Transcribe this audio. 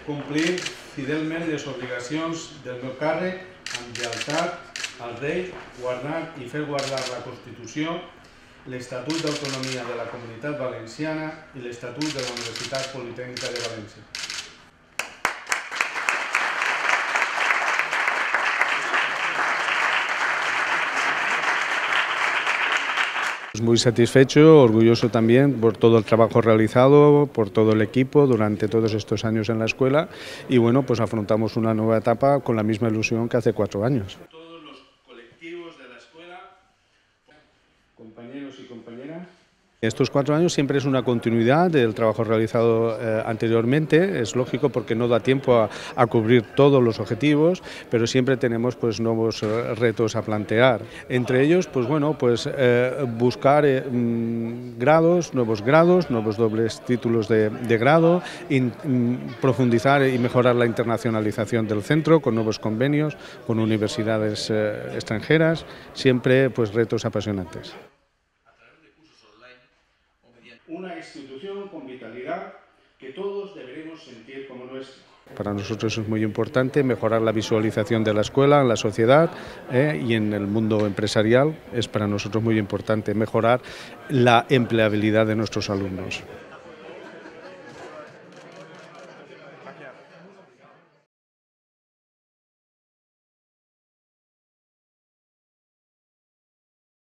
Complir fidelment les obligacions del meu càrrec amb lleialtat al rei, guardar i fer guardar la Constitució, l'Estatut d'Autonomia de la Comunitat Valenciana i l'Estatut de la Universitat Politècnica de València. Muy satisfecho, orgulloso también por todo el trabajo realizado, por todo el equipo durante todos estos años en la escuela y bueno, pues afrontamos una nueva etapa con la misma ilusión que hace 4 años. Todos los colectivos de la escuela, compañeros y compañeras. Estos 4 años siempre es una continuidad del trabajo realizado anteriormente, es lógico porque no da tiempo a cubrir todos los objetivos, pero siempre tenemos pues nuevos retos a plantear. Entre ellos, pues bueno, pues buscar nuevos dobles títulos de grado, profundizar y mejorar la internacionalización del centro con nuevos convenios con universidades extranjeras, siempre pues retos apasionantes. Una institución con vitalidad que todos deberemos sentir como nuestra. Para nosotros es muy importante mejorar la visualización de la escuela en la sociedad y en el mundo empresarial. Es para nosotros muy importante mejorar la empleabilidad de nuestros alumnos.